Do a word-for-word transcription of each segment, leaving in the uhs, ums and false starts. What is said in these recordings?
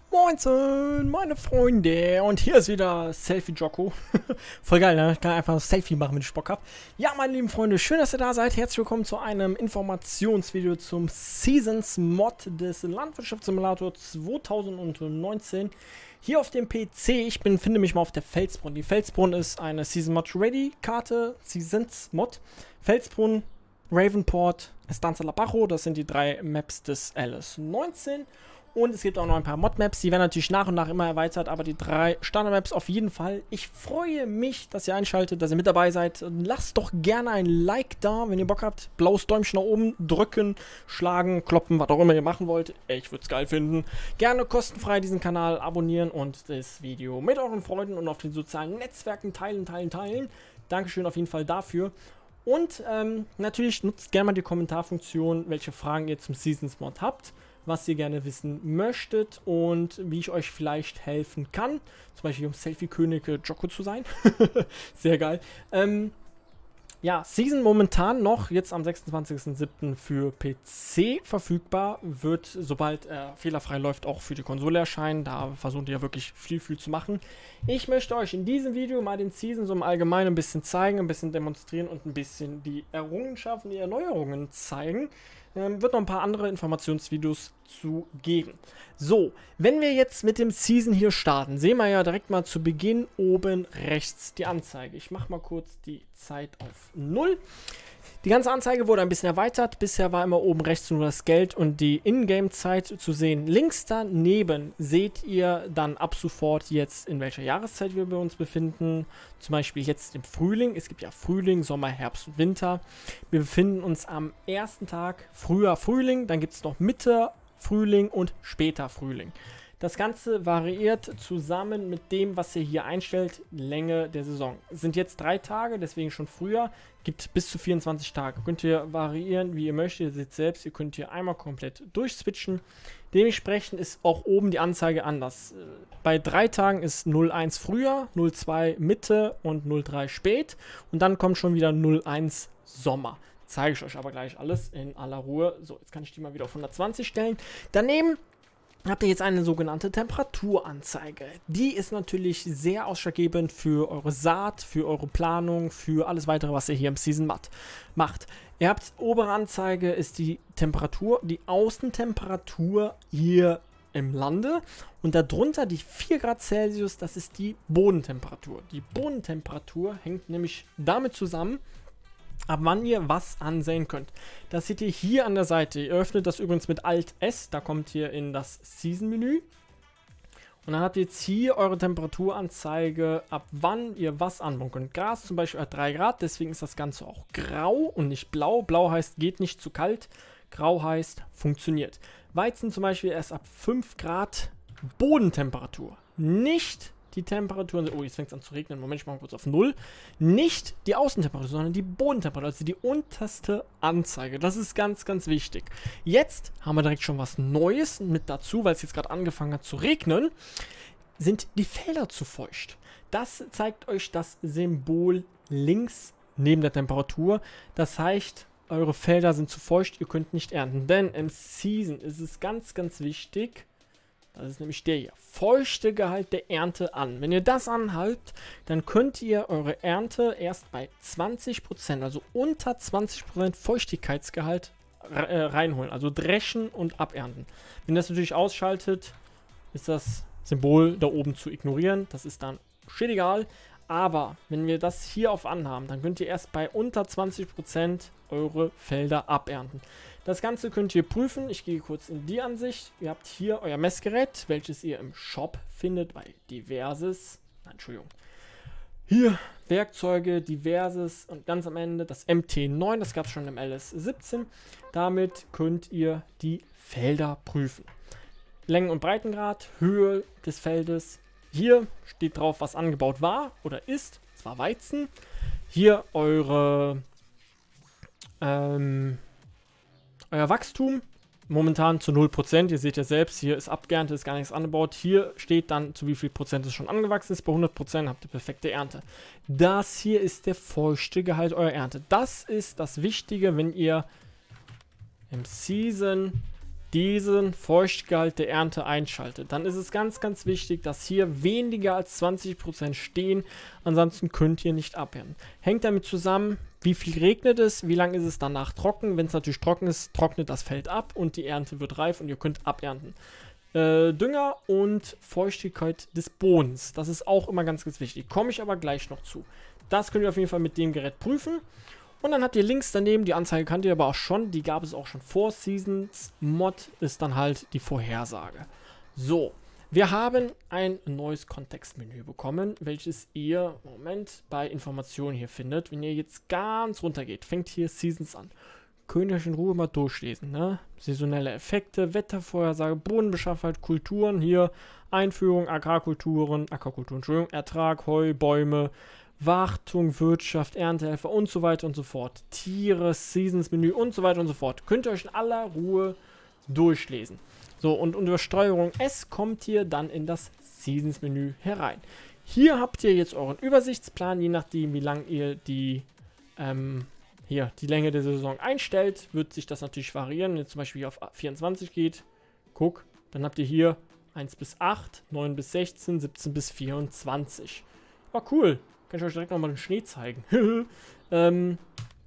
Moinsen, meine Freunde. Und hier ist wieder Selfie Jocko. Voll geil, ne? Ich kann einfach ein Selfie machen, wenn ich Bock hab. Ja, meine lieben Freunde, schön, dass ihr da seid. Herzlich willkommen zu einem Informationsvideo zum Seasons Mod des Landwirtschaftssimulator zwanzig neunzehn. Hier auf dem P C. Ich befinde mich mal auf der Felsbrunn. Die Felsbrunn ist eine Season Mod Ready Karte. Seasons Mod. Felsbrunn, Ravenport, Estancia Labajo. Das sind die drei Maps des L S neunzehn. Und es gibt auch noch ein paar Mod-Maps, die werden natürlich nach und nach immer erweitert, aber die drei Standard-Maps auf jeden Fall. Ich freue mich, dass ihr einschaltet, dass ihr mit dabei seid. Lasst doch gerne ein Like da, wenn ihr Bock habt. Blaues Däumchen nach oben, drücken, schlagen, kloppen, was auch immer ihr machen wollt. Ich würde es geil finden. Gerne kostenfrei diesen Kanal abonnieren und das Video mit euren Freunden und auf den sozialen Netzwerken teilen, teilen, teilen. Dankeschön auf jeden Fall dafür. Und ähm, natürlich nutzt gerne mal die Kommentarfunktion, welche Fragen ihr zum Seasons Mod habt, was ihr gerne wissen möchtet und wie ich euch vielleicht helfen kann. Zum Beispiel um Selfie-König Jocko zu sein. Sehr geil. Ähm, ja, Season momentan noch, jetzt am sechsundzwanzigsten siebten für P C verfügbar. Wird, sobald er äh, fehlerfrei läuft, auch für die Konsole erscheinen. Da versucht ihr ja wirklich viel, viel zu machen. Ich möchte euch in diesem Video mal den Season so im Allgemeinen ein bisschen zeigen, ein bisschen demonstrieren und ein bisschen die Errungenschaften, die Erneuerungen zeigen. Ähm, wird noch ein paar andere Informationsvideos zu geben. So, wenn wir jetzt mit dem Season hier starten, sehen wir ja direkt mal zu Beginn oben rechts die Anzeige. Ich mache mal kurz die Zeit auf null. Die ganze Anzeige wurde ein bisschen erweitert. Bisher war immer oben rechts nur das Geld und die Ingame-Zeit zu sehen. Links daneben seht ihr dann ab sofort jetzt, in welcher Jahreszeit wir uns befinden. Zum Beispiel jetzt im Frühling. Es gibt ja Frühling, Sommer, Herbst und Winter. Wir befinden uns am ersten Tag früher Frühling. Dann gibt es noch Mitte Frühling und später Frühling. Das Ganze variiert zusammen mit dem, was ihr hier einstellt, Länge der Saison. Es sind jetzt drei Tage, deswegen schon früher. Gibt bis zu vierundzwanzig Tage. Könnt ihr variieren, wie ihr möchtet. Ihr seht selbst, ihr könnt hier einmal komplett durchswitchen. Dementsprechend ist auch oben die Anzeige anders. Bei drei Tagen ist null eins früher, null zwei Mitte und null drei spät. Und dann kommt schon wieder null eins Sommer. Zeige ich euch aber gleich alles in aller Ruhe. So, jetzt kann ich die mal wieder auf hundertzwanzig stellen. Daneben habt ihr jetzt eine sogenannte Temperaturanzeige. Die ist natürlich sehr ausschlaggebend für eure Saat, für eure Planung, für alles weitere, was ihr hier im Season Mod macht. Ihr habt, obere Anzeige ist die Temperatur, die Außentemperatur hier im Lande und darunter die vier Grad Celsius, das ist die Bodentemperatur. Die Bodentemperatur hängt nämlich damit zusammen, ab wann ihr was ansehen könnt. Das seht ihr hier an der Seite. Ihr öffnet das übrigens mit Alt S, da kommt ihr in das Season-Menü. Und dann habt ihr jetzt hier eure Temperaturanzeige, ab wann ihr was anbauen könnt. Gras zum Beispiel hat drei Grad, deswegen ist das Ganze auch grau und nicht blau. Blau heißt, geht nicht zu kalt. Grau heißt, funktioniert. Weizen zum Beispiel erst ab fünf Grad Bodentemperatur. Nicht die Temperatur, oh, jetzt fängt es an zu regnen, Moment, ich mache mal kurz auf null. Nicht die Außentemperatur, sondern die Bodentemperatur, also die unterste Anzeige. Das ist ganz, ganz wichtig. Jetzt haben wir direkt schon was Neues mit dazu, weil es jetzt gerade angefangen hat zu regnen. Sind die Felder zu feucht? Das zeigt euch das Symbol links neben der Temperatur. Das heißt, eure Felder sind zu feucht, ihr könnt nicht ernten. Denn im Season ist es ganz, ganz wichtig, das ist nämlich der hier. Feuchte Gehalt der Ernte an. Wenn ihr das anhaltet, dann könnt ihr eure Ernte erst bei zwanzig Prozent, also unter zwanzig Prozent Feuchtigkeitsgehalt äh, reinholen. Also dreschen und abernten. Wenn ihr das natürlich ausschaltet, ist das Symbol da oben zu ignorieren. Das ist dann shit egal. Aber wenn wir das hier auf anhaben, dann könnt ihr erst bei unter zwanzig Prozent eure Felder abernten. Das Ganze könnt ihr prüfen. Ich gehe kurz in die Ansicht. Ihr habt hier euer Messgerät, welches ihr im Shop findet bei Diverses. Nein, Entschuldigung. Hier Werkzeuge, Diverses und ganz am Ende das M T neun. Das gab es schon im L S siebzehn. Damit könnt ihr die Felder prüfen. Längen- und Breitengrad, Höhe des Feldes. Hier steht drauf, was angebaut war oder ist. Das war Weizen. Hier eure ähm, euer Wachstum. Momentan zu null Prozent. Ihr seht ja selbst, hier ist abgeerntet, ist gar nichts angebaut. Hier steht dann, zu wie viel Prozent es schon angewachsen ist. Bei hundert Prozent habt ihr perfekte Ernte. Das hier ist der feuchte Gehalt eurer Ernte. Das ist das Wichtige, wenn ihr im Season diesen Feuchtgehalt der Ernte einschaltet, dann ist es ganz, ganz wichtig, dass hier weniger als zwanzig Prozent stehen. Ansonsten könnt ihr nicht abernten. Hängt damit zusammen, wie viel regnet es, wie lange ist es danach trocken. Wenn es natürlich trocken ist, trocknet das Feld ab und die Ernte wird reif und ihr könnt abernten. Äh, Dünger und Feuchtigkeit des Bodens, das ist auch immer ganz, ganz wichtig. Komme ich aber gleich noch zu. Das könnt ihr auf jeden Fall mit dem Gerät prüfen. Und dann habt ihr links daneben, die Anzeige kannt ihr aber auch schon, die gab es auch schon vor. Seasons Mod ist dann halt die Vorhersage. So, wir haben ein neues Kontextmenü bekommen, welches ihr, Moment, bei Informationen hier findet. Wenn ihr jetzt ganz runter geht, fängt hier Seasons an. Könnt ihr euch in Ruhe mal durchlesen, ne? Saisonelle Effekte, Wettervorhersage, Bodenbeschaffenheit, Kulturen, hier Einführung, Agrarkulturen, Ackerkulturen, Entschuldigung, Ertrag, Heu, Bäume, Wartung, Wirtschaft, Erntehelfer und so weiter und so fort. Tiere, Seasons-Menü und so weiter und so fort. Könnt ihr euch in aller Ruhe durchlesen. So, und unter Steuerung S kommt ihr dann in das Seasons-Menü herein. Hier habt ihr jetzt euren Übersichtsplan, je nachdem, wie lang ihr die, ähm, hier, die Länge der Saison einstellt, wird sich das natürlich variieren. Wenn ihr zum Beispiel hier auf vierundzwanzig geht, guck, dann habt ihr hier eins bis acht, neun bis sechzehn, siebzehn bis vierundzwanzig. Oh, cool. Kann ich euch direkt nochmal den Schnee zeigen. ähm,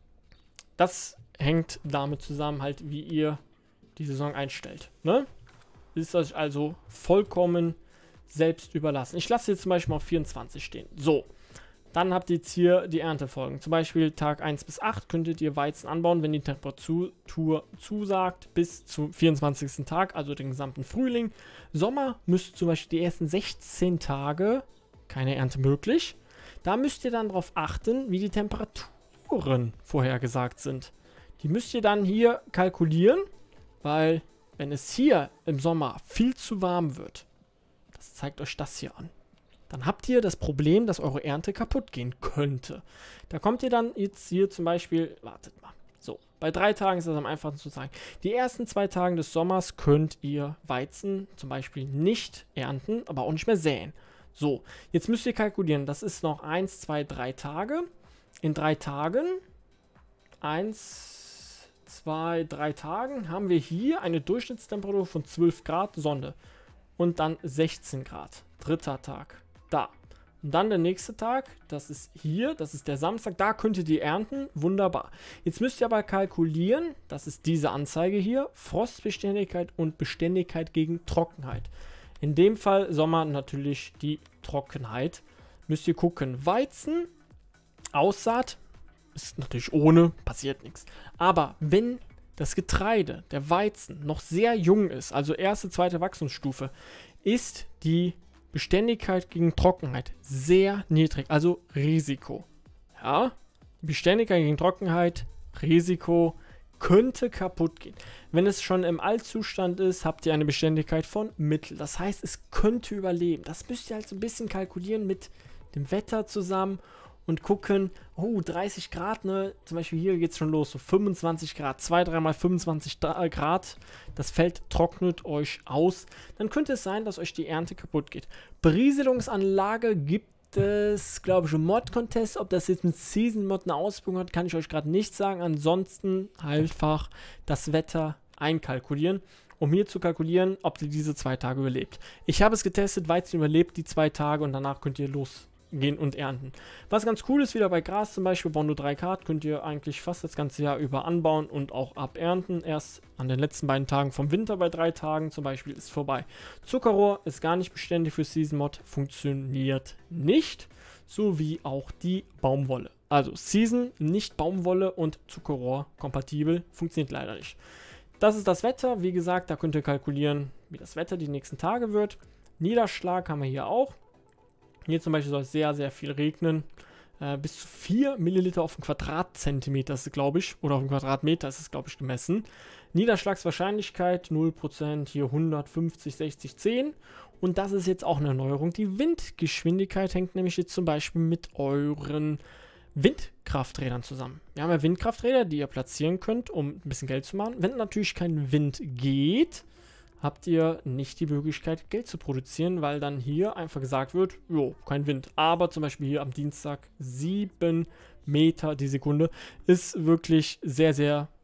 das hängt damit zusammen, halt, wie ihr die Saison einstellt. Ne? Ist euch also vollkommen selbst überlassen. Ich lasse jetzt zum Beispiel mal auf vierundzwanzig stehen. So, dann habt ihr jetzt hier die Erntefolgen. Zum Beispiel Tag eins bis acht könntet ihr Weizen anbauen, wenn die Temperatur zusagt, bis zum vierundzwanzigsten Tag, also den gesamten Frühling. Sommer müsst zum Beispiel die ersten sechzehn Tage keine Ernte möglich. Da müsst ihr dann darauf achten, wie die Temperaturen vorhergesagt sind. Die müsst ihr dann hier kalkulieren, weil wenn es hier im Sommer viel zu warm wird, das zeigt euch das hier an, dann habt ihr das Problem, dass eure Ernte kaputt gehen könnte. Da kommt ihr dann jetzt hier zum Beispiel, wartet mal, so, bei drei Tagen ist das am einfachsten zu sagen. Die ersten zwei Tage des Sommers könnt ihr Weizen zum Beispiel nicht ernten, aber auch nicht mehr säen. So, jetzt müsst ihr kalkulieren, das ist noch eins, zwei, drei Tage. In drei Tagen, eins, zwei, drei Tagen, haben wir hier eine Durchschnittstemperatur von zwölf Grad Sonne. Und dann sechzehn Grad. Dritter Tag, da. Und dann der nächste Tag, das ist hier, das ist der Samstag, da könnt ihr die ernten, wunderbar. Jetzt müsst ihr aber kalkulieren, das ist diese Anzeige hier, Frostbeständigkeit und Beständigkeit gegen Trockenheit. In dem Fall Sommer natürlich die Trockenheit. Müsst ihr gucken. Weizen, Aussaat, ist natürlich ohne, passiert nichts. Aber wenn das Getreide, der Weizen, noch sehr jung ist, also erste, zweite Wachstumsstufe, ist die Beständigkeit gegen Trockenheit sehr niedrig, also Risiko. Ja, Beständigkeit gegen Trockenheit, Risiko, könnte kaputt gehen. Wenn es schon im Altzustand ist, habt ihr eine Beständigkeit von Mittel. Das heißt, es könnte überleben. Das müsst ihr halt so ein bisschen kalkulieren mit dem Wetter zusammen und gucken, oh, dreißig Grad, ne? Zum Beispiel hier geht es schon los, so fünfundzwanzig Grad, zwei, dreimal fünfundzwanzig Grad. Das Feld trocknet euch aus. Dann könnte es sein, dass euch die Ernte kaputt geht. Berieselungsanlage gibt es, glaube ich, im Mod-Contest. Ob das jetzt mit Season-Mod eine Auswirkung hat, kann ich euch gerade nicht sagen. Ansonsten einfach das Wetter einkalkulieren, um hier zu kalkulieren, ob ihr diese zwei Tage überlebt. Ich habe es getestet, Weizen überlebt die zwei Tage und danach könnt ihr losgehen und ernten. Was ganz cool ist, wieder bei Gras zum Beispiel, Bondo drei Grad, könnt ihr eigentlich fast das ganze Jahr über anbauen und auch abernten. Erst an den letzten beiden Tagen vom Winter bei drei Tagen zum Beispiel ist vorbei. Zuckerrohr ist gar nicht beständig für Season Mod, funktioniert nicht, so wie auch die Baumwolle. Also Season, nicht Baumwolle und Zuckerrohr kompatibel, funktioniert leider nicht. Das ist das Wetter, wie gesagt, da könnt ihr kalkulieren, wie das Wetter die nächsten Tage wird. Niederschlag haben wir hier auch. Hier zum Beispiel soll es sehr, sehr viel regnen. Äh, bis zu vier Milliliter auf den Quadratzentimeter ist es, glaube ich, oder auf den Quadratmeter ist es, glaube ich, gemessen. Niederschlagswahrscheinlichkeit null Prozent, hier hundertfünfzig, sechzig, zehn. Und das ist jetzt auch eine Neuerung. Die Windgeschwindigkeit hängt nämlich jetzt zum Beispiel mit euren Windkrafträdern zusammen. Wir haben ja Windkrafträder, die ihr platzieren könnt, um ein bisschen Geld zu machen. Wenn natürlich kein Wind geht, habt ihr nicht die Möglichkeit, Geld zu produzieren, weil dann hier einfach gesagt wird, jo, kein Wind. Aber zum Beispiel hier am Dienstag sieben Meter die Sekunde ist wirklich sehr, sehr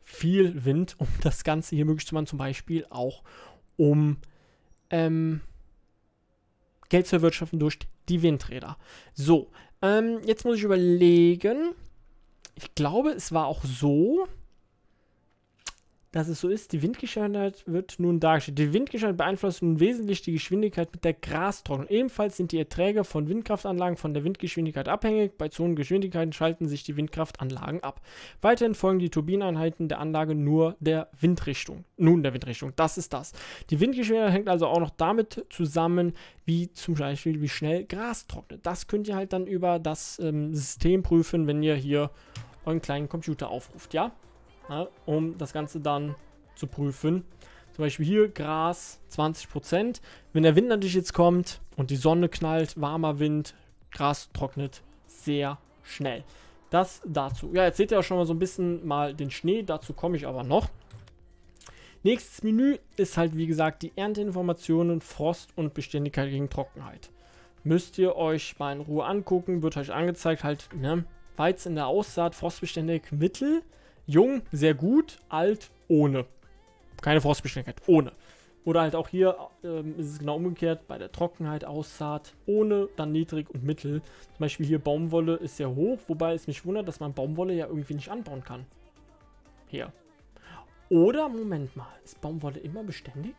viel Wind, um das Ganze hier möglich zu machen, zum Beispiel auch um ähm, Geld zu erwirtschaften durch die Windräder. So, ähm, jetzt muss ich überlegen. Ich glaube, es war auch so, dass es so ist, die Windgeschwindigkeit wird nun dargestellt. Die Windgeschwindigkeit beeinflusst nun wesentlich die Geschwindigkeit mit der Grastrocknung. Ebenfalls sind die Erträge von Windkraftanlagen von der Windgeschwindigkeit abhängig. Bei zu hohen Geschwindigkeiten schalten sich die Windkraftanlagen ab. Weiterhin folgen die Turbineneinheiten der Anlage nur der Windrichtung. Nun der Windrichtung, das ist das. Die Windgeschwindigkeit hängt also auch noch damit zusammen, wie zum Beispiel, wie schnell Gras trocknet. Das könnt ihr halt dann über das ähm, System prüfen, wenn ihr hier euren kleinen Computer aufruft, ja? Ja, um das Ganze dann zu prüfen. Zum Beispiel hier Gras zwanzig Prozent. Wenn der Wind natürlich jetzt kommt und die Sonne knallt, warmer Wind, Gras trocknet sehr schnell. Das dazu. Ja, jetzt seht ihr auch schon mal so ein bisschen mal den Schnee. Dazu komme ich aber noch. Nächstes Menü ist halt wie gesagt die Ernteinformationen, Frost und Beständigkeit gegen Trockenheit. Müsst ihr euch mal in Ruhe angucken. Wird euch angezeigt halt, ne? Weizen in der Aussaat, frostbeständig, mittel. Jung, sehr gut, alt, ohne. Keine Frostbeständigkeit, ohne. Oder halt auch hier ähm, ist es genau umgekehrt, bei der Trockenheit, Aussaat, ohne, dann niedrig und mittel. Zum Beispiel hier Baumwolle ist sehr hoch, wobei es mich wundert, dass man Baumwolle ja irgendwie nicht anbauen kann. Hier. Oder, Moment mal, ist Baumwolle immer beständig?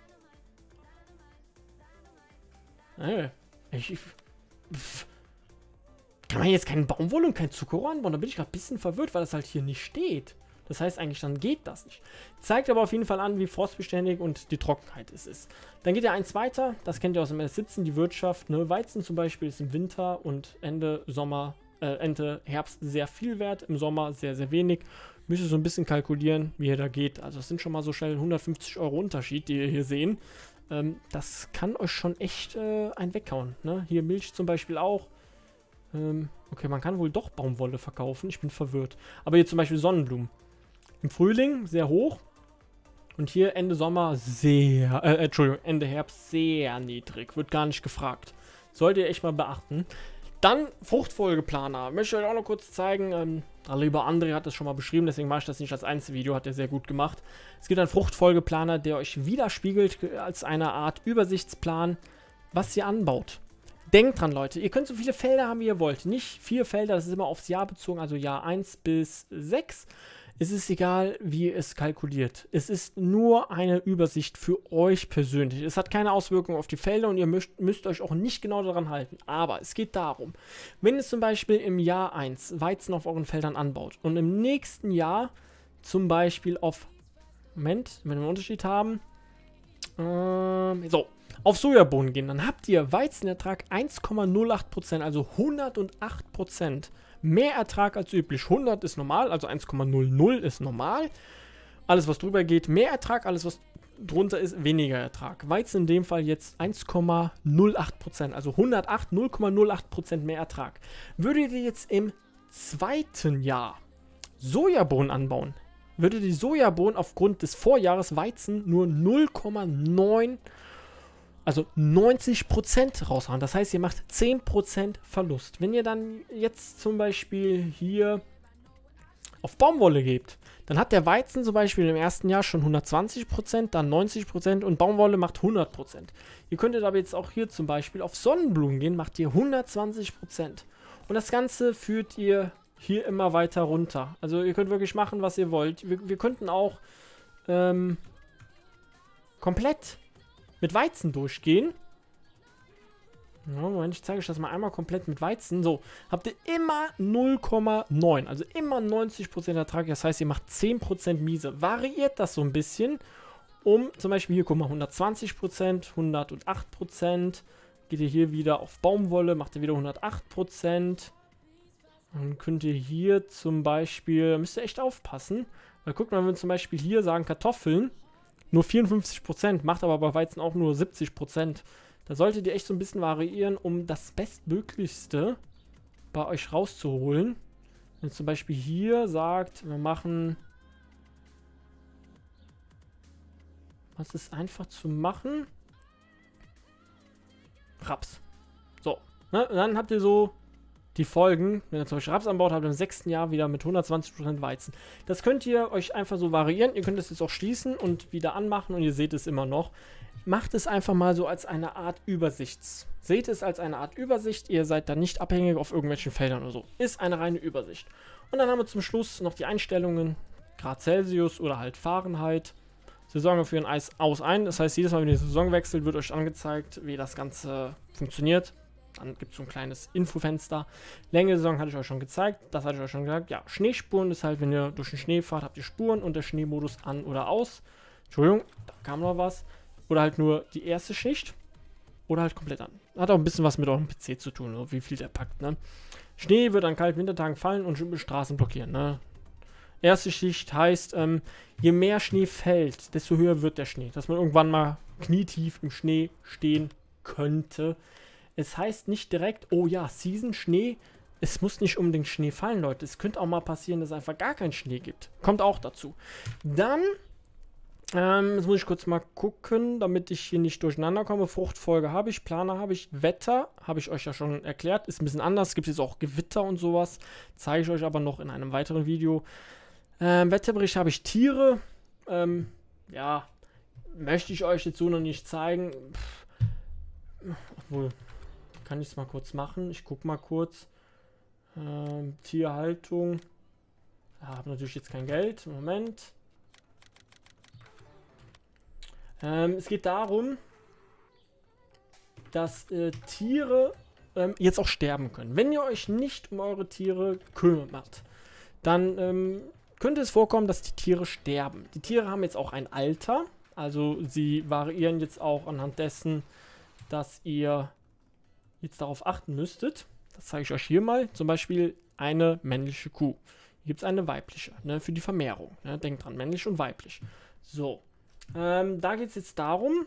Nee, ich... ich pff. Kann man jetzt keine Baumwolle und kein Zuckerrohr anbauen? Da bin ich gerade ein bisschen verwirrt, weil das halt hier nicht steht. Das heißt eigentlich, dann geht das nicht. Zeigt aber auf jeden Fall an, wie frostbeständig und die Trockenheit es ist. Dann geht ja eins weiter, das kennt ihr aus dem S siebzehn, die Wirtschaft. Ne? Weizen zum Beispiel ist im Winter und Ende Sommer, äh, Ende Herbst sehr viel wert, im Sommer sehr, sehr wenig. Müsst ihr so ein bisschen kalkulieren, wie ihr da geht. Also es sind schon mal so schnell hundertfünfzig Euro Unterschied, die ihr hier sehen. Ähm, das kann euch schon echt äh, einen weghauen. Ne? Hier Milch zum Beispiel auch. Okay, man kann wohl doch Baumwolle verkaufen. Ich bin verwirrt. Aber hier zum Beispiel Sonnenblumen. Im Frühling sehr hoch. Und hier Ende Sommer sehr, äh, Entschuldigung, Ende Herbst sehr niedrig. Wird gar nicht gefragt. Solltet ihr echt mal beachten. Dann Fruchtfolgeplaner. Möchte ich euch auch noch kurz zeigen. Ähm, der liebe André hat das schon mal beschrieben, deswegen mache ich das nicht als Einzelvideo. Hat er sehr gut gemacht. Es gibt einen Fruchtfolgeplaner, der euch widerspiegelt als eine Art Übersichtsplan, was ihr anbaut. Denkt dran, Leute, ihr könnt so viele Felder haben, wie ihr wollt. Nicht vier Felder, das ist immer aufs Jahr bezogen, also Jahr eins bis sechs. Es ist egal, wie ihr es kalkuliert. Es ist nur eine Übersicht für euch persönlich. Es hat keine Auswirkungen auf die Felder und ihr müsst, müsst euch auch nicht genau daran halten. Aber es geht darum, wenn ihr zum Beispiel im Jahr eins Weizen auf euren Feldern anbaut und im nächsten Jahr zum Beispiel auf, Moment, wenn wir einen Unterschied haben, ähm, so, auf Sojabohnen gehen, dann habt ihr Weizenertrag eins Komma null acht Prozent, also hundertacht Prozent mehr Ertrag als üblich. hundert ist normal, also eins Komma null null ist normal. Alles, was drüber geht, mehr Ertrag, alles, was drunter ist, weniger Ertrag. Weizen in dem Fall jetzt eins Komma null acht Prozent, also hundertacht, null Komma null acht Prozent mehr Ertrag. Würdet ihr jetzt im zweiten Jahr Sojabohnen anbauen, würde die Sojabohnen aufgrund des Vorjahres Weizen nur null Komma neun, also neunzig Prozent raushauen. Das heißt, ihr macht zehn Prozent Verlust. Wenn ihr dann jetzt zum Beispiel hier auf Baumwolle gebt, dann hat der Weizen zum Beispiel im ersten Jahr schon hundertzwanzig Prozent, dann neunzig Prozent und Baumwolle macht hundert Prozent. Ihr könntet aber jetzt auch hier zum Beispiel auf Sonnenblumen gehen, macht ihr hundertzwanzig Prozent. Und das Ganze führt ihr hier immer weiter runter. Also ihr könnt wirklich machen, was ihr wollt. Wir, wir könnten auch ähm, komplett mit Weizen durchgehen. Ja, Moment, ich zeige euch das mal einmal komplett mit Weizen. So, habt ihr immer null Komma neun, also immer neunzig Prozent Ertrag. Das heißt, ihr macht zehn Prozent miese. Variiert das so ein bisschen, um zum Beispiel hier, guck mal, hundertzwanzig Prozent, hundertacht Prozent. Geht ihr hier wieder auf Baumwolle, macht ihr wieder hundertacht Prozent. Dann könnt ihr hier zum Beispiel, müsst ihr echt aufpassen, weil guckt mal, wenn wir zum Beispiel hier sagen Kartoffeln, nur vierundfünfzig Prozent, macht aber bei Weizen auch nur siebzig Prozent. Da solltet ihr echt so ein bisschen variieren, um das Bestmöglichste bei euch rauszuholen. Wenn ihr zum Beispiel hier sagt, wir machen, was ist einfach zu machen? Raps. So, ne? Und dann habt ihr so die Folgen, wenn ihr zum Beispiel Raps anbaut, habt ihr im sechsten Jahr wieder mit hundertzwanzig Prozent Weizen. Das könnt ihr euch einfach so variieren. Ihr könnt es jetzt auch schließen und wieder anmachen und ihr seht es immer noch. Macht es einfach mal so als eine Art Übersicht. Seht es als eine Art Übersicht. Ihr seid dann nicht abhängig auf irgendwelchen Feldern oder so. Ist eine reine Übersicht. Und dann haben wir zum Schluss noch die Einstellungen. Grad Celsius oder halt Fahrenheit. Saison führen Eis aus ein. Das heißt, jedes Mal, wenn ihr die Saison wechselt, wird euch angezeigt, wie das Ganze funktioniert. Dann gibt es so ein kleines Infofenster. Länge der Saison hatte ich euch schon gezeigt. Das hatte ich euch schon gesagt. Ja, Schneespuren ist halt, wenn ihr durch den Schnee fahrt, habt ihr Spuren und der Schneemodus an oder aus. Entschuldigung, da kam noch was. Oder halt nur die erste Schicht. Oder halt komplett an. Hat auch ein bisschen was mit eurem P C zu tun, so wie viel der packt, ne? Schnee wird an kalten Wintertagen fallen und Straßen blockieren, ne? Erste Schicht heißt, ähm, je mehr Schnee fällt, desto höher wird der Schnee. Dass man irgendwann mal knietief im Schnee stehen könnte. Es heißt nicht direkt, oh ja, Season, Schnee. Es muss nicht unbedingt Schnee fallen, Leute. Es könnte auch mal passieren, dass es einfach gar keinen Schnee gibt. Kommt auch dazu. Dann, ähm, jetzt muss ich kurz mal gucken, damit ich hier nicht durcheinander komme. Fruchtfolge habe ich, Planer habe ich, Wetter habe ich euch ja schon erklärt. Ist ein bisschen anders. Es gibt jetzt auch Gewitter und sowas. Zeige ich euch aber noch in einem weiteren Video. Ähm, Wetterbericht habe ich Tiere. Ähm, ja, möchte ich euch jetzt so noch nicht zeigen. Pff, obwohl, kann ich es mal kurz machen. Ich gucke mal kurz. Ähm, Tierhaltung. Ja, habe natürlich jetzt kein Geld. Moment. Ähm, es geht darum, dass äh, Tiere ähm, jetzt auch sterben können. Wenn ihr euch nicht um eure Tiere kümmert, dann ähm, könnte es vorkommen, dass die Tiere sterben. Die Tiere haben jetzt auch ein Alter, also sie variieren jetzt auch anhand dessen, dass ihr jetzt darauf achten müsstet. Das zeige ich euch hier mal. Zum Beispiel eine männliche Kuh. Hier gibt es eine weibliche, ne, für die Vermehrung. Ne? Denkt dran, männlich und weiblich. So, ähm, da geht es jetzt darum,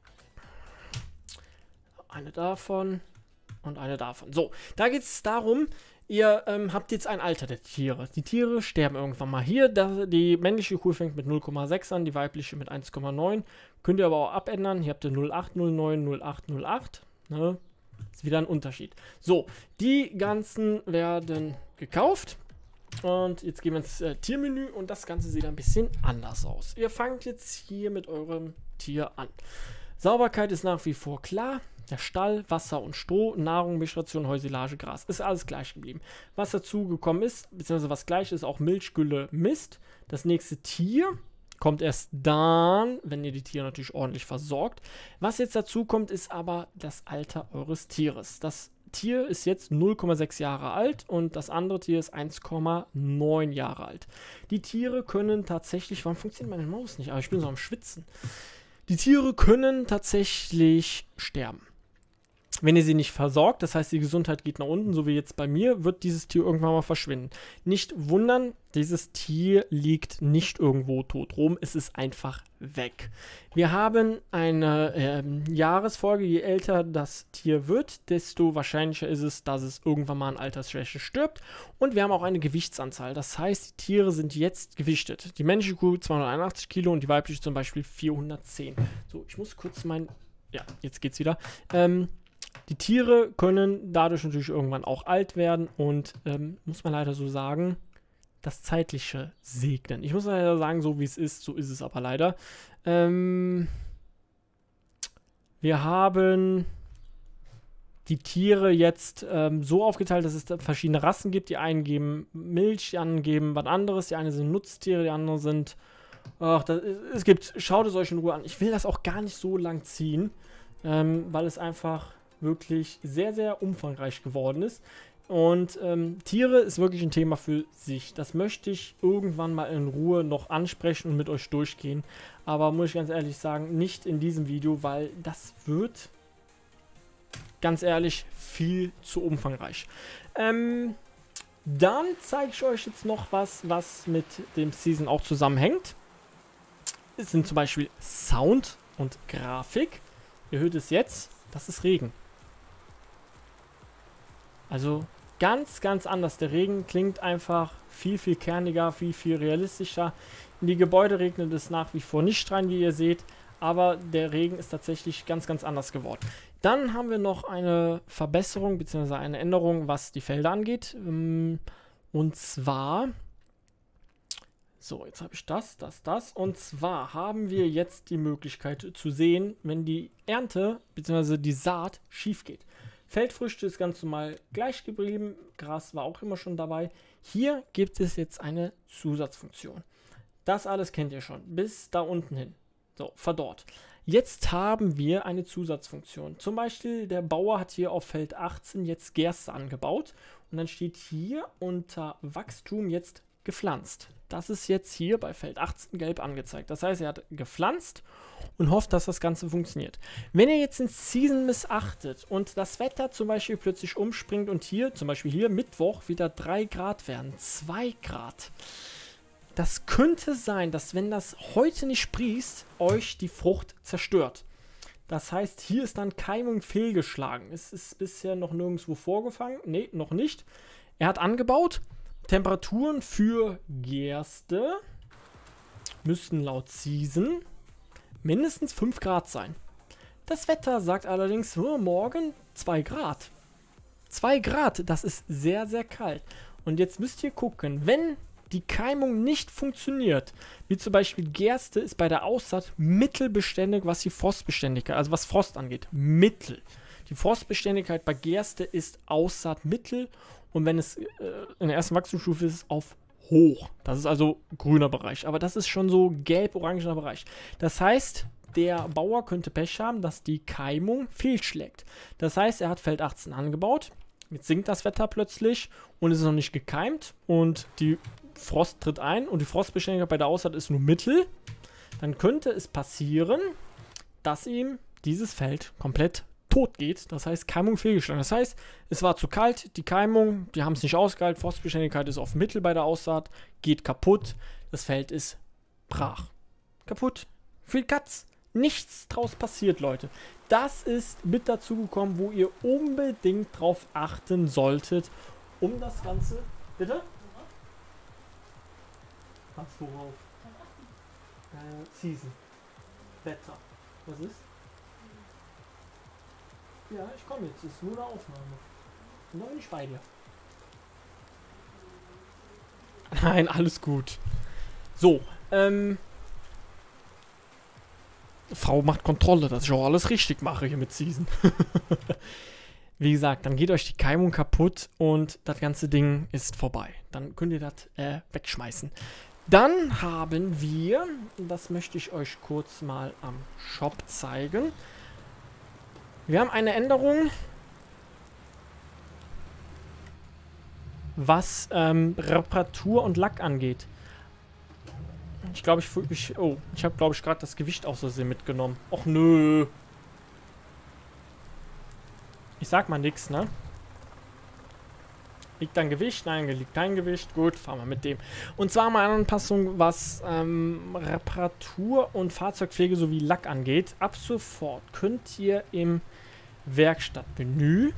eine davon und eine davon. So, da geht es darum, ihr ähm, habt jetzt ein Alter der Tiere. Die Tiere sterben irgendwann mal. Hier, da, die männliche Kuh fängt mit null Komma sechs an, die weibliche mit eins Komma neun. Könnt ihr aber auch abändern. Hier habt ihr null Komma acht null neun, null Komma acht null acht. Ne? Ist wieder ein Unterschied. So, die ganzen werden gekauft. Und jetzt gehen wir ins äh, Tiermenü und das Ganze sieht ein bisschen anders aus. Ihr fangt jetzt hier mit eurem Tier an. Sauberkeit ist nach wie vor klar. Der Stall, Wasser und Stroh, Nahrung, Mischration, Heusilage, Gras. Ist alles gleich geblieben. Was dazu gekommen ist, beziehungsweise was gleich ist, auch Milch, Gülle, Mist. Das nächste Tier kommt erst dann, wenn ihr die Tiere natürlich ordentlich versorgt. Was jetzt dazu kommt, ist aber das Alter eures Tieres. Das Tier ist jetzt null Komma sechs Jahre alt und das andere Tier ist eins Komma neun Jahre alt. Die Tiere können tatsächlich, warum funktioniert meine Maus nicht? Aber ich bin so am Schwitzen. Die Tiere können tatsächlich sterben. Wenn ihr sie nicht versorgt, das heißt, die Gesundheit geht nach unten, so wie jetzt bei mir, wird dieses Tier irgendwann mal verschwinden. Nicht wundern, dieses Tier liegt nicht irgendwo tot rum, es ist einfach weg. Wir haben eine ähm, Jahresfolge, je älter das Tier wird, desto wahrscheinlicher ist es, dass es irgendwann mal an Altersschwäche stirbt. Und wir haben auch eine Gewichtsanzahl, das heißt, die Tiere sind jetzt gewichtet. Die männliche Kuh zweihunderteinundachtzig Kilo und die weibliche zum Beispiel vierhundertzehn. So, ich muss kurz mein... Ja, jetzt geht's wieder. Ähm... Die Tiere können dadurch natürlich irgendwann auch alt werden und ähm, muss man leider so sagen, das Zeitliche segnen. Ich muss leider sagen, so wie es ist, so ist es aber leider. Ähm, wir haben die Tiere jetzt ähm, so aufgeteilt, dass es verschiedene Rassen gibt. Die einen geben Milch, die anderen geben was anderes. Die einen sind Nutztiere, die anderen sind... Ach, das, es gibt... Schaut es euch in Ruhe an. Ich will das auch gar nicht so lang ziehen, ähm, weil es einfach... wirklich sehr, sehr umfangreich geworden ist. Und ähm, Tiere ist wirklich ein Thema für sich. Das möchte ich irgendwann mal in Ruhe noch ansprechen und mit euch durchgehen. Aber muss ich ganz ehrlich sagen, nicht in diesem Video, weil das wird, ganz ehrlich, viel zu umfangreich. Ähm, dann zeige ich euch jetzt noch was, was mit dem Season auch zusammenhängt. Es sind zum Beispiel Sound und Grafik. Ihr hört es jetzt, das ist Regen. Also ganz, ganz anders. Der Regen klingt einfach viel, viel kerniger, viel, viel realistischer. In die Gebäude regnet es nach wie vor nicht rein, wie ihr seht. Aber der Regen ist tatsächlich ganz, ganz anders geworden. Dann haben wir noch eine Verbesserung bzw. eine Änderung, was die Felder angeht. Und zwar, so, jetzt habe ich das, das, das. Und zwar haben wir jetzt die Möglichkeit zu sehen, wenn die Ernte bzw. die Saat schief geht. Feldfrüchte ist ganz normal gleich geblieben, Gras war auch immer schon dabei. Hier gibt es jetzt eine Zusatzfunktion. Das alles kennt ihr schon, bis da unten hin. So, verdorrt. Jetzt haben wir eine Zusatzfunktion. Zum Beispiel der Bauer hat hier auf Feld achtzehn jetzt Gerste angebaut und dann steht hier unter Wachstum jetzt gepflanzt. Das ist jetzt hier bei Feld achtzehn gelb angezeigt. Das heißt, er hat gepflanzt und hofft, dass das Ganze funktioniert. Wenn ihr jetzt den Season missachtet und das Wetter zum Beispiel plötzlich umspringt und hier, zum Beispiel hier Mittwoch, wieder drei Grad werden, zwei Grad. Das könnte sein, dass wenn das heute nicht sprießt, euch die Frucht zerstört. Das heißt, hier ist dann Keimung fehlgeschlagen. Es ist bisher noch nirgendwo vorgefangen. Ne, noch nicht. Er hat angebaut. Temperaturen für Gerste müssten laut Season mindestens fünf Grad sein. Das Wetter sagt allerdings, oh, morgen zwei Grad. zwei Grad, das ist sehr, sehr kalt. Und jetzt müsst ihr gucken, wenn die Keimung nicht funktioniert, wie zum Beispiel Gerste ist bei der Aussaat mittelbeständig, was die Frostbeständigkeit, also was Frost angeht, mittel. Die Frostbeständigkeit bei Gerste ist Aussaat mittel und wenn es äh, in der ersten Wachstumsstufe ist, auf hoch. Das ist also grüner Bereich, aber das ist schon so gelb-orangener Bereich. Das heißt, der Bauer könnte Pech haben, dass die Keimung fehlschlägt. Das heißt, er hat Feld achtzehn angebaut, jetzt sinkt das Wetter plötzlich und es ist noch nicht gekeimt und die Frost tritt ein und die Frostbeständigkeit bei der Aussaat ist nur mittel, dann könnte es passieren, dass ihm dieses Feld komplett tot geht. Das heißt, Keimung fehlgeschlagen. Das heißt, es war zu kalt, die Keimung, die haben es nicht ausgehalten, Frostbeständigkeit ist auf mittel bei der Aussaat, geht kaputt, das Feld ist brach. Kaputt. Für die Katz. Nichts draus passiert, Leute. Das ist mit dazu gekommen, wo ihr unbedingt drauf achten solltet, um das Ganze... Bitte? Was, worauf? Äh, Season. Wetter. Was ist? Ja, ich komme jetzt. Es ist nur eine Aufnahme. Und dann bin ich bei dir. Nein, alles gut. So, ähm... Frau macht Kontrolle, dass ich auch alles richtig mache hier mit Season. Wie gesagt, dann geht euch die Keimung kaputt und das ganze Ding ist vorbei. Dann könnt ihr das äh, wegschmeißen. Dann haben wir, das möchte ich euch kurz mal am Shop zeigen. Wir haben eine Änderung, was ähm, Reparatur und Lack angeht. Ich glaube, ich, ich... Oh, ich habe, glaube ich, gerade das Gewicht aus Versehen mitgenommen. Och, nö. Ich sag mal nichts, ne? Liegt da ein Gewicht? Nein, liegt kein Gewicht. Gut, fahren wir mit dem. Und zwar mal eine Anpassung, was ähm, Reparatur und Fahrzeugpflege sowie Lack angeht. Ab sofort könnt ihr im Werkstattmenü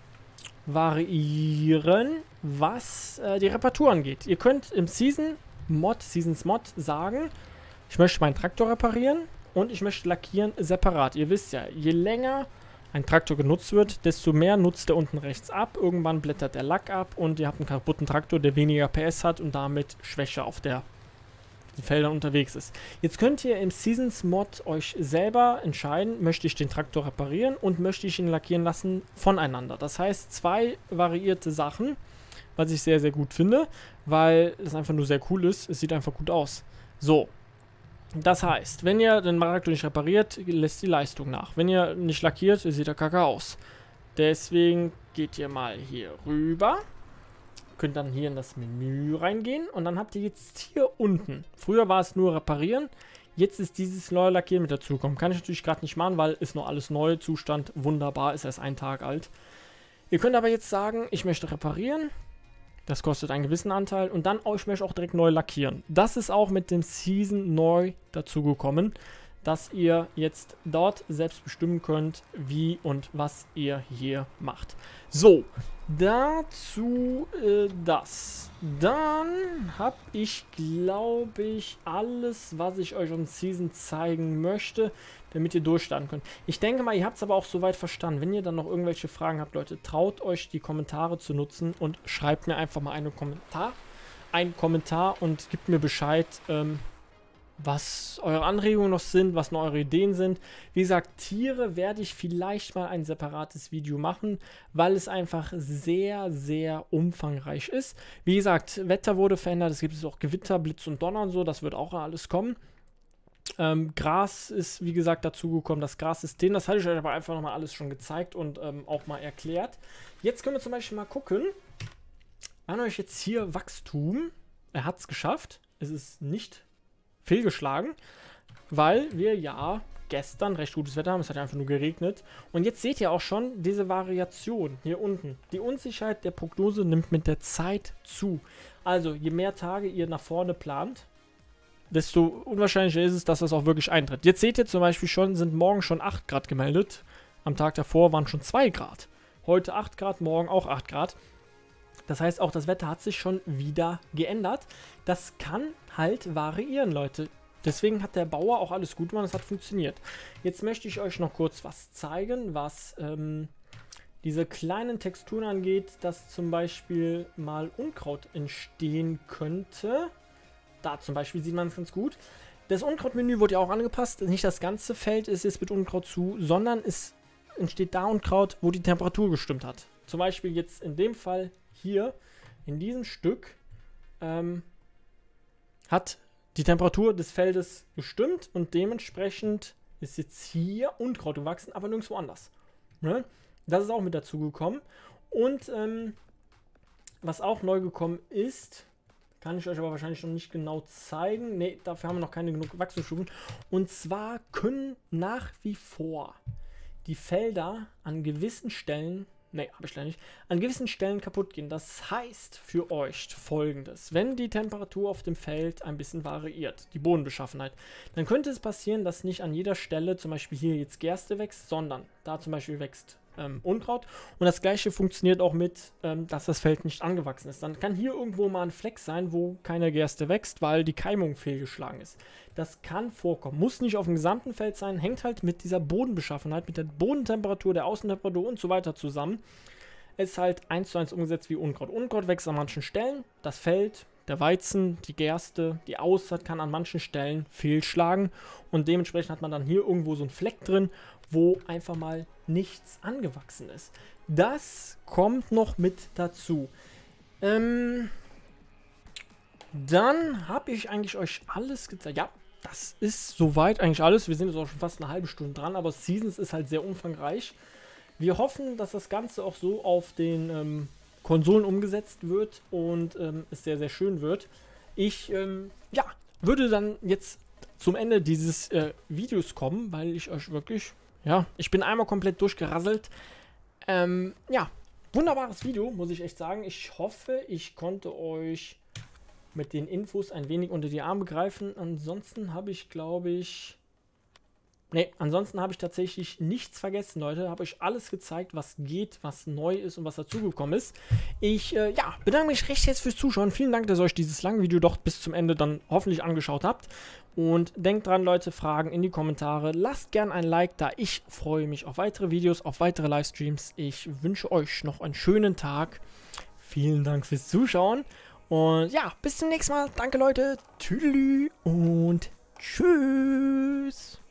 variieren, was äh, die Reparatur angeht. Ihr könnt im Season Mod, Seasons Mod sagen, ich möchte meinen Traktor reparieren und ich möchte lackieren separat. Ihr wisst ja, je länger ein Traktor genutzt wird, desto mehr nutzt er unten rechts ab. Irgendwann blättert der Lack ab und ihr habt einen kaputten Traktor, der weniger P S hat und damit schwächer auf der den Feldern unterwegs ist. Jetzt könnt ihr im Seasons Mod euch selber entscheiden, möchte ich den Traktor reparieren und möchte ich ihn lackieren lassen voneinander. Das heißt, zwei variierte Sachen, was ich sehr, sehr gut finde, weil es einfach nur sehr cool ist. Es sieht einfach gut aus. So. Das heißt, wenn ihr den Traktor nicht repariert, lässt die Leistung nach. Wenn ihr nicht lackiert, sieht er kacke aus. Deswegen geht ihr mal hier rüber. Könnt dann hier in das Menü reingehen und dann habt ihr jetzt hier unten. Früher war es nur reparieren. Jetzt ist dieses neue Lackieren mit dazugekommen. Kann ich natürlich gerade nicht machen, weil ist noch alles neu. Zustand wunderbar, ist erst ein Tag alt. Ihr könnt aber jetzt sagen, ich möchte reparieren. Das kostet einen gewissen Anteil. Und dann, oh, ich möchte auch direkt neu lackieren. Das ist auch mit dem Season neu dazugekommen. dass ihr jetzt dort selbst bestimmen könnt, wie und was ihr hier macht. So, dazu äh, das. Dann habe ich, glaube ich, alles, was ich euch um Season zeigen möchte, damit ihr durchstarten könnt. Ich denke mal, ihr habt es aber auch soweit verstanden. Wenn ihr dann noch irgendwelche Fragen habt, Leute, traut euch die Kommentare zu nutzen und schreibt mir einfach mal einen Kommentar, einen Kommentar und gebt mir Bescheid, ähm, was eure Anregungen noch sind, was noch eure Ideen sind. Wie gesagt, Tiere werde ich vielleicht mal ein separates Video machen, weil es einfach sehr, sehr umfangreich ist. Wie gesagt, Wetter wurde verändert, es gibt auch Gewitter, Blitz und Donner und so, das wird auch alles kommen. Ähm, Gras ist, wie gesagt, dazugekommen, das Grassystem, das hatte ich euch aber einfach nochmal alles schon gezeigt und ähm, auch mal erklärt. Jetzt können wir zum Beispiel mal gucken, an euch jetzt hier Wachstum, er hat es geschafft, es ist nicht fehlgeschlagen, weil wir ja gestern recht gutes Wetter haben, es hat einfach nur geregnet. Und jetzt seht ihr auch schon diese Variation hier unten. Die Unsicherheit der Prognose nimmt mit der Zeit zu. Also je mehr Tage ihr nach vorne plant, desto unwahrscheinlicher ist es, dass das auch wirklich eintritt. Jetzt seht ihr zum Beispiel schon, sind morgen schon acht Grad gemeldet. Am Tag davor waren schon zwei Grad. Heute acht Grad, morgen auch acht Grad. Das heißt, auch das Wetter hat sich schon wieder geändert. Das kann halt variieren, Leute. Deswegen hat der Bauer auch alles gut gemacht, es hat funktioniert. Jetzt möchte ich euch noch kurz was zeigen, was ähm, diese kleinen Texturen angeht, dass zum Beispiel mal Unkraut entstehen könnte. Da zum Beispiel sieht man es ganz gut. Das Unkrautmenü wurde ja auch angepasst. Nicht das ganze Feld ist jetzt mit Unkraut zu, sondern es entsteht da Unkraut, wo die Temperatur gestimmt hat. Zum Beispiel jetzt in dem Fall hier, in diesem Stück, ähm, hat die Temperatur des Feldes gestimmt und dementsprechend ist jetzt hier Unkraut gewachsen, aber nirgendwo anders. Ne? Das ist auch mit dazu gekommen. Und ähm, was auch neu gekommen ist, kann ich euch aber wahrscheinlich noch nicht genau zeigen. Ne, dafür haben wir noch keine genug Wachstumsstufen. Und zwar können nach wie vor die Felder an gewissen Stellen, ne, habe ich leider nicht, an gewissen Stellen kaputt gehen. Das heißt für euch Folgendes: Wenn die Temperatur auf dem Feld ein bisschen variiert, die Bodenbeschaffenheit, dann könnte es passieren, dass nicht an jeder Stelle zum Beispiel hier jetzt Gerste wächst, sondern da zum Beispiel wächst ähm, Unkraut. Und das gleiche funktioniert auch mit, ähm, dass das Feld nicht angewachsen ist. Dann kann hier irgendwo mal ein Fleck sein, wo keine Gerste wächst, weil die Keimung fehlgeschlagen ist. Das kann vorkommen. Muss nicht auf dem gesamten Feld sein, hängt halt mit dieser Bodenbeschaffenheit, mit der Bodentemperatur, der Außentemperatur und so weiter zusammen. Es ist halt eins zu eins umgesetzt wie Unkraut. Unkraut wächst an manchen Stellen, das Feld, der Weizen, die Gerste, die Aussaat kann an manchen Stellen fehlschlagen und dementsprechend hat man dann hier irgendwo so einen Fleck drin, wo einfach mal nichts angewachsen ist. Das kommt noch mit dazu. Ähm, dann habe ich eigentlich euch alles gezeigt. Ja, das ist soweit eigentlich alles. Wir sind jetzt auch schon fast eine halbe Stunde dran, aber Seasons ist halt sehr umfangreich. Wir hoffen, dass das Ganze auch so auf den ähm, Konsolen umgesetzt wird und ähm, es sehr, sehr schön wird. Ich ähm, ja, würde dann jetzt zum Ende dieses äh, Videos kommen, weil ich euch wirklich, ja, ich bin einmal komplett durchgerasselt. Ähm, ja, wunderbares Video, muss ich echt sagen. Ich hoffe, ich konnte euch mit den Infos ein wenig unter die Arme greifen. Ansonsten habe ich, glaube ich... Ne, ansonsten habe ich tatsächlich nichts vergessen, Leute. Habe euch alles gezeigt, was geht, was neu ist und was dazugekommen ist. Ich, äh, ja, bedanke mich recht herzlich fürs Zuschauen. Vielen Dank, dass ihr euch dieses lange Video doch bis zum Ende dann hoffentlich angeschaut habt. Und denkt dran, Leute, Fragen in die Kommentare. Lasst gern ein Like da. Ich freue mich auf weitere Videos, auf weitere Livestreams. Ich wünsche euch noch einen schönen Tag. Vielen Dank fürs Zuschauen. Und ja, bis zum nächsten Mal. Danke, Leute. Tschüss und tschüss.